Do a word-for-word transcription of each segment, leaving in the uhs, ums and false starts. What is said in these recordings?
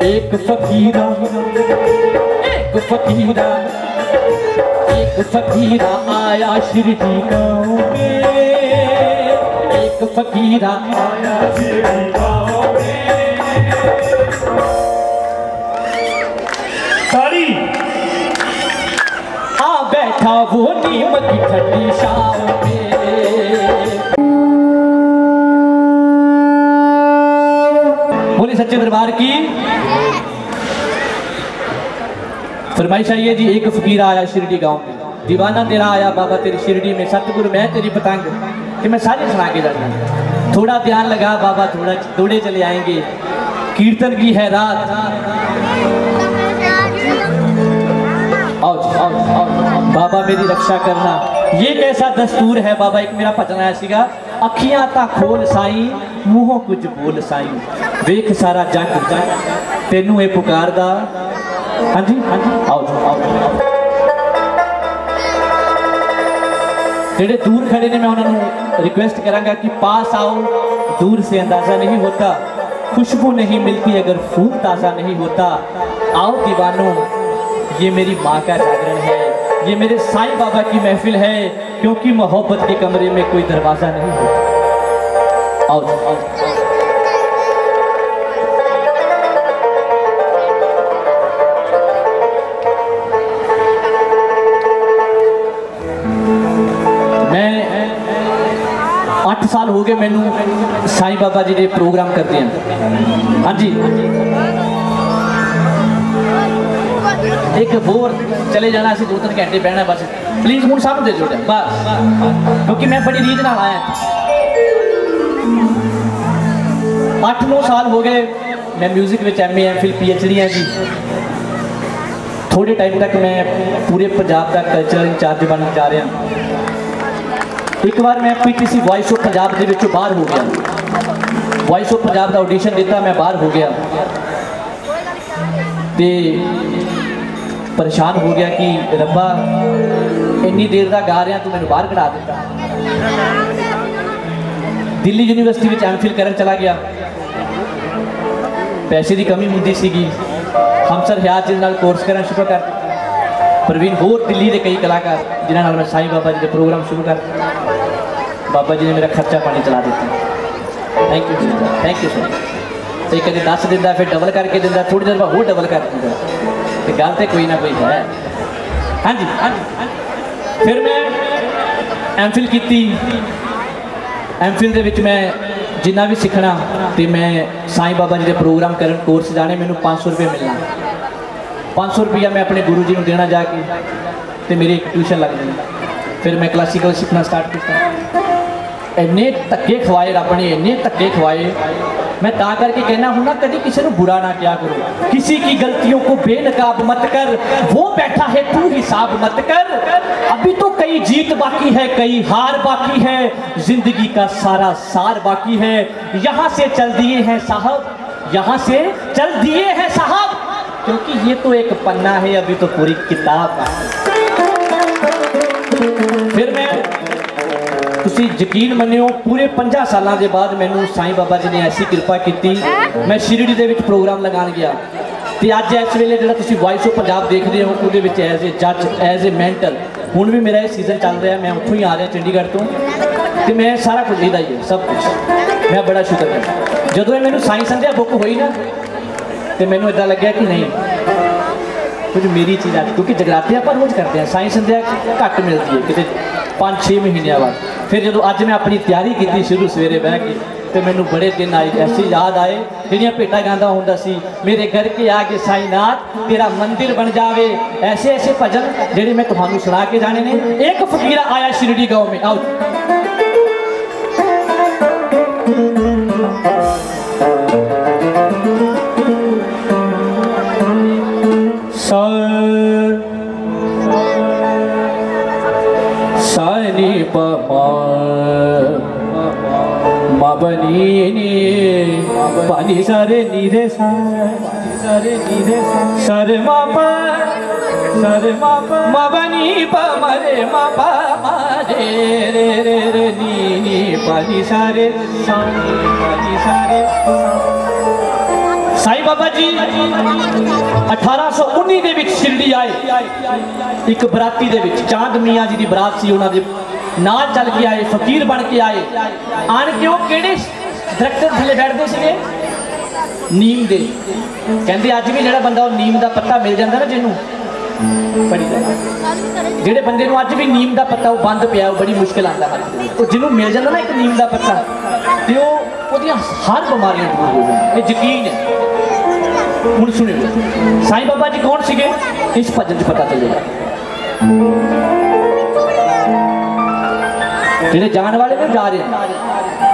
एक फकीरा एक फकीरा एक फकीरा आया शिरडी गाँव में, एक फकीरा आया शिरडी गाँव में। साड़ी आ बैठा वो नीम की ठंडी शाम में। बोले सच्चे दरबार की फरमाइश आई है जी। एक फकीर आया शिरडी गांव में, दीवाना तेरा आया बाबा तेरी शिरडी में, सतगुरु मैं तेरी पतंग कि मैं सारी सुना के जाऊंगा। थोड़ा ध्यान लगा बाबा, थोड़ा दौड़े चले आएंगे, कीर्तन की है रात। आओ आओ आओ बाबा मेरी रक्षा करना, ये कैसा दस्तूर है बाबा। एक मेरा भजन आया सीगा, अखियां ता खोल साई मूहों कुछ बोल साई, वेख सारा जग जग तेनू ये पुकारदा। हाँ जी हाँ जी आओ आओ। जेडे दूर खड़े ने मैं उन्होंने रिक्वेस्ट करांगा कि पास आओ। दूर से अंदाजा नहीं होता, खुशबू नहीं मिलती अगर फूल ताज़ा नहीं होता। आओ दीवानों, ये मेरी माँ का जागरण है, ये मेरे साईं बाबा की महफिल है, क्योंकि मोहब्बत के कमरे में कोई दरवाजा नहीं होता। आओ आओ। अठ साल हो गए मैनू साईं बाबा जी के प्रोग्राम करते हैं। हाँ जी एक बोर चले जाना, दो तीन घंटे बहना बस। प्लीज हूँ सब दे दो बस, क्योंकि मैं बड़ी रीझ नाल आया। अठ नौ साल हो गए मैं म्यूजिक में M A M Phil P H D है जी। थोड़े टाइम तक मैं पूरे पंजाब का कल्चरल इंचार्ज बन जा रहा। एक बार मैं P T C voice of Punjab के विचों बाहर हो गया, वॉइस ऑफ पंजाब का ऑडिशन दिता, मैं बाहर हो गया ते परेशान हो गया कि रब्बा इन्नी देर का गा रहा तू मैंने बाहर कढ़ा दिता। दिल्ली यूनिवर्सिटी में एम फिल करन चला गया, पैसे की कमी होंदी सीगी, हम सर हयात जी नाल कोर्स करना शुरू कर दिता। प्रवीण होर दिल्ली के कई कलाकार जिन्होंने मैं साईं बाबा जी के प्रोग्राम शुरू कर, बाबा जी ने मेरा खर्चा पानी चला दिता। Thank you thank you sir. तो कभी दस दिता फिर डबल करके दिता, थोड़ी देर बाद होर डबल कर दिता, तो गल तो कोई ना कोई है। हाँ जी हाँ जी। फिर मैं एम फिल की, एम फिल के मैं जिन्ना भी सीखना तो मैं साईं बाबा जी के प्रोग्राम कर कोर्स जाने, मैंने पाँच सौ रुपये मिलना। पाँच सौ रुपया मैं अपने गुरु जी को देना जाके, तो मेरी एक ट्यूशन लग गई। फिर मैं क्लासिकल सीखना स्टार्ट किया। इन्ने धक्के खवाए रब ने, इन्ने धक्के खवाए। मैं ता करके कहना हूँ ना, कभी किसी को बुरा ना क्या करो, किसी की गलतियों को बेनकाब मत कर, वो बैठा है तू हिसाब मत कर। अभी तो कई जीत बाकी है, कई हार बाकी है, जिंदगी का सारा सार बाकी है। यहाँ से चल दिए हैं साहब, यहाँ से चल दिए हैं साहब, क्योंकि ये तो एक पन्ना है, अभी तो पूरी किताब है। फिर मैं तुसी यकीन मनियो पूरे पंजा सालों के बाद मैनू साईं बाबा जी ने ऐसी कृपा की, मैं शिरडी के प्रोग्राम लगा गया। तो अज इस वेले जो तुसी वॉइस ऑफ पंजाब देख रहे हो, वो एज ए जज एज ए मैंटर हुण भी मेरा ये सीजन चल रहा है। मैं उत्थों ही आ रहा चंडीगढ़ तो, तो मैं सारा कुछ इहदा ही है, सब कुछ मैं बड़ा शुक्र है। जदों मैनू साईं संध्या बुक हुई ना, तो मैनू इदा लग्या कि नहीं कुछ मेरी चीज़ है, क्योंकि जगराते आप रोज़ करते हैं, साईं संध्या घट मिलती है कितने पाँच छे महीनों बाद। फिर जो अज मैं अपनी तैयारी की शुरू सवेरे बह के, तो मैनू बड़े दिन आए ऐसे याद आए जिहड़ियां भेटां गांदा हुंदा सी, मेरे घर के आगे साईनाथ तेरा मंदिर बन जावे। ऐसे ऐसे भजन जिहड़े मैं तुहानू सुना के जाने ने। एक फकीरा आया शिरडी गाँव में, आओ सानी पमा मबनी पानी सारे नीरे सारे नीरे सरे मापा सरे मापा मबनी पमरे मापा मारे रे रे रे नी पानी सारे पानी सारे साईं बाबा जी अठारह सौ उन्नीस ਦੇ ਵਿੱਚ शिरडी आए, एक बराती ਦੇ ਵਿੱਚ चांद मियाँ जी की बरात सी, उन्होंने नाल चल के आए, फकीर बन के आए। आन के वो किहड़े दरख्त थले बैठते थे? नीम दे। कहते अज भी जो बंदा नीम का पत्ता मिल जाता ना, जिन्हों जेडे बंदे अज भी नीम का पत्ता बंद पिया, बड़ी मुश्किल आता है, तो जिन्हों मिल जाता ना एक नीम का पत्ता, तो वो हर बीमारियां दूर हो जाए, ये यकीन है। हुण सुनियो साईं बाबा जी कौन सीगे, इस भजन च पता चलेगा। जेडे जाने वाले में जा रहे हैं,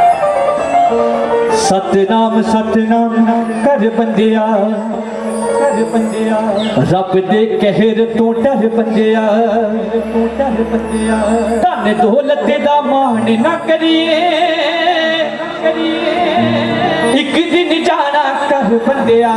सतनाम सतनाम कर बंदिया, कर बंदिया रब दे कहर तो डर बंदिया, तो डर बंदिया धन दौलत दा मान ना करिए, करिए एक दिन जाना कर बंदिया।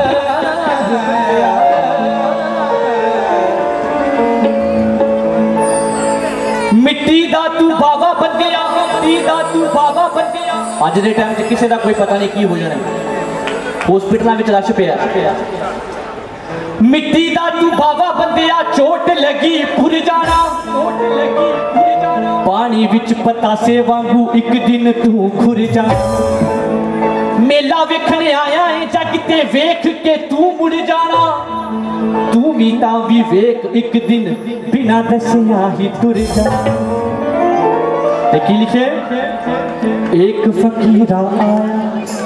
मिट्टी दा तू बाबा बंदिया, मिट्टी दा तू बाबा बंदिया। अज के टाइम से किसी का कोई पता नहीं की हो जाना, हॉस्पिटलों में रश पिया। मिट्टी दा तू बाबा बंदिया, चोट लगी पुर जाना, चोट लगी पुर जाना। पानी विच पतासे वांगू एक दिन तू खुर जाना। मेला वेखने आया है जग ते वेख के तू मुड़ जाना, तू भी तां भी वेख एक दिन बिना दसिया ही तुर जाना। की लिखे एक फकीरा आया,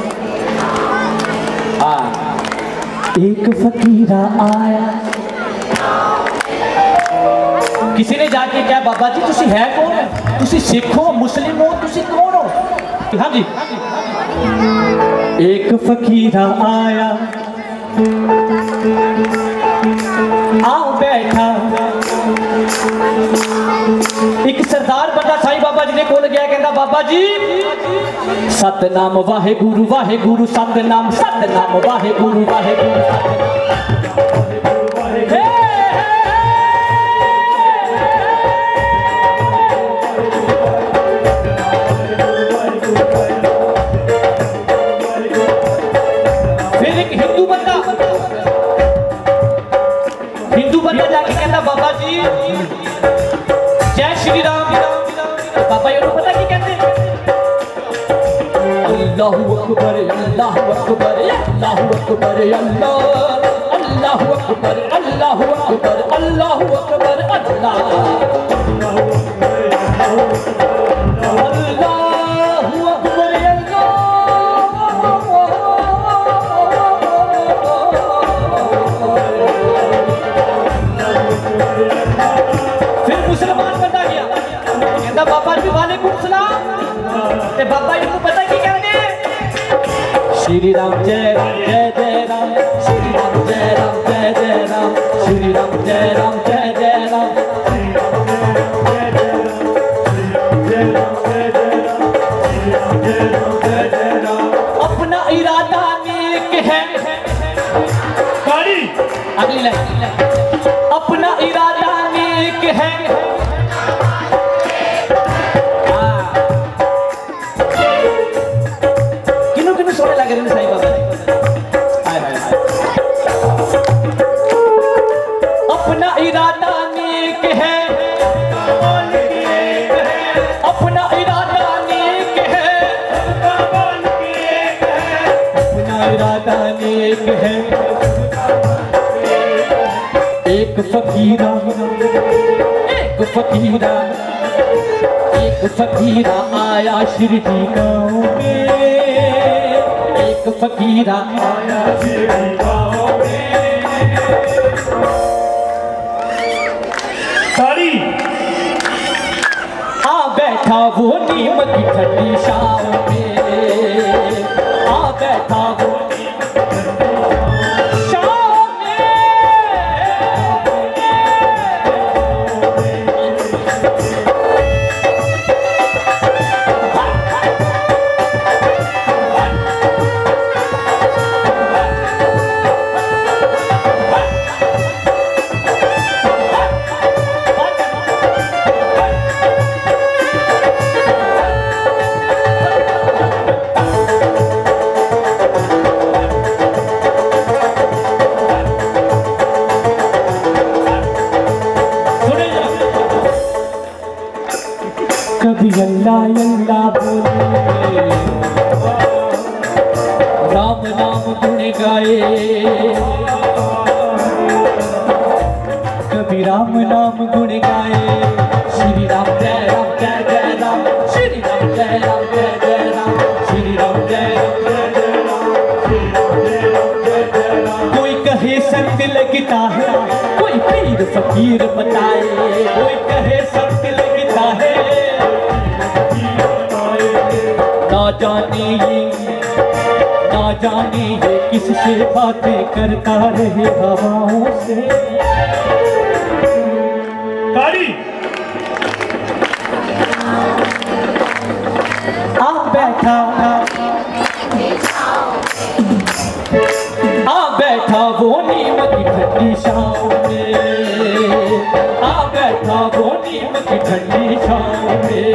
आ, एक फकीरा आया। किसी ने जाके क्या बाबा जी तुसी है कौन, तुसी सिख हो मुस्लिम हो, तुसी कौन हो? हाँ जी। एक फकीरा आया, आओ बैठा। एक सरदार बंदा साईं बाबा जी ने कोल गया, कहता बाबा जी सतनाम वाहे गुरु वाहे गुरु, सतनाम सतनाम वाहे गुरु वाहे गुरु। फिर एक हिंदू बंदा, हिंदू बंदा जाके कहता बाबा जी जय श्री राम। बाबा जी पता की कहते, अल्लाहु अकबर अल्लाहु अकबर अल्लाहु अकबर अल्लाह अल्लाहु अकबर अल्लाहु अकबर अल्लाहु अकबर अल्लाह अल्लाहु अकबर फिर मुसलमान बंदा गया, कहता बाबा जी वालेकुम सलाम। ते बाबा जी को पता की कहने, श्री राम जय राम जय जय राम, श्री राम जय राम जय जय राम, श्री राम जय राम जय जय राम, अपना इरादा नेक है। अगली लाइन, अपना इरादा नेक है। किन्नू किन्नू सोने लग रहे हैं साईं बाबा जी। अपना इरादा नेक है, अपना इरादा नेक है, अपना इरादा नेक है। एक फकीरा एक फकीरा एक फकीरा आया शिरडी गाँव में, एक फकीरा आया शिरडी गाँव में। साड़ी आ बैठा वो नीम की ठंडी शाम में, आ बैठा वो अल्लाह अल्लाह बोले, राम नाम गुण गाए, कभी राम नाम गुण गाए। श्री राम जय राम जय जय राम, श्री राम जय राम जय जय राम, श्री राम जय राम जय जय राम, श्री राम जय राम जय जय राम। कोई कहे संत लगता है, कोई पीर फकीर बताए, कोई कहे संत लगता है, ना जाने ये ना जाने ये किससे बातें करता रहे हवाओं से। आ बैठा आ बैठा वो नीम की ठंडी छाँव में, आ बैठा वो नीम की ठंडी छाँव में।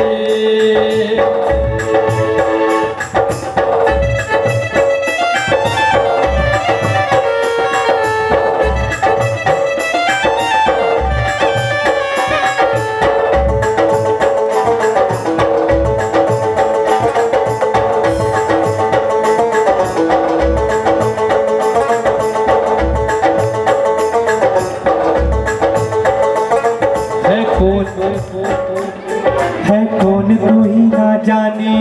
है कौन कोई ना जाने,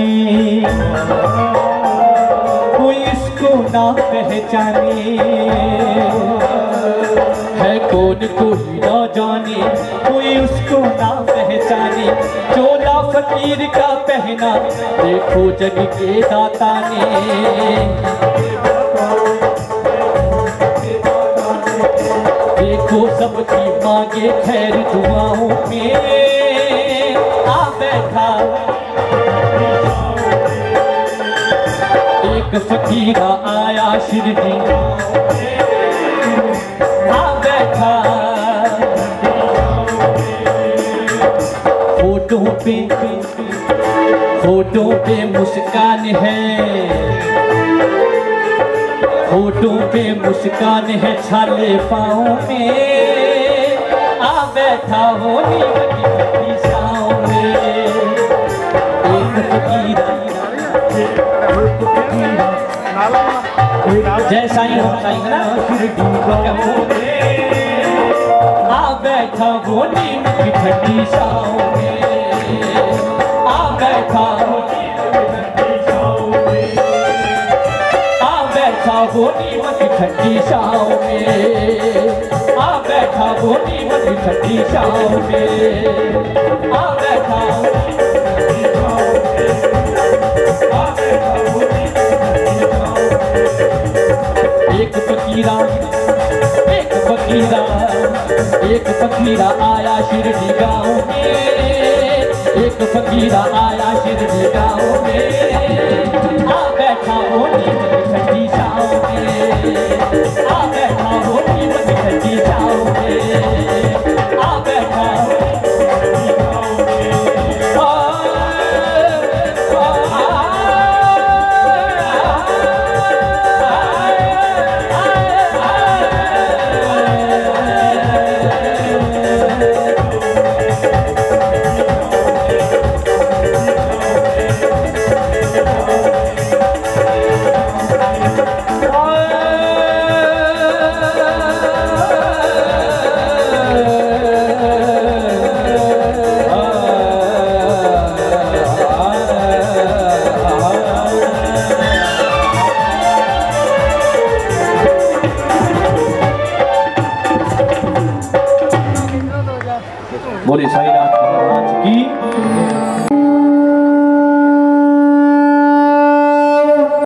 कोई इसको ना पहचाने, है कौन कोई ना जाने, कोई उसको ना पहचाने। चोला फकीर का पहना देखो जग के दाता ने, देखो सबकी मांगे खैर दुआओं में। आ बैठा एक फकीरा आया शिरडी, आ बैठा होठों पे होठों पे मुस्कान है, होठों पे मुस्कान है छाले पाँव में। आ बैठा हो नीम की ठंडी छाँव में, एक फकीरा जय साईं हो साईं ना शिरडी का। आ बैठा वो नीम की ठंडी छाँव में, आ बैठा वो नीम की ठंडी छाँव में, आ बैठा वो नीम की ठंडी छाँव में, आ बैठा वो नीम की ठंडी छाँव में, आ बैठा एक फकीरा एक फकीरा एक फकीरा आया शिरडी गाँव में, एक फकीरा आया शिरडी गाँव में। आ बैठा वो नीम की ठंडी छाँव में, आ बैठा वो नीम की ठंडी छाँव में, आ बैठा बोले साईनाथ महाराज की।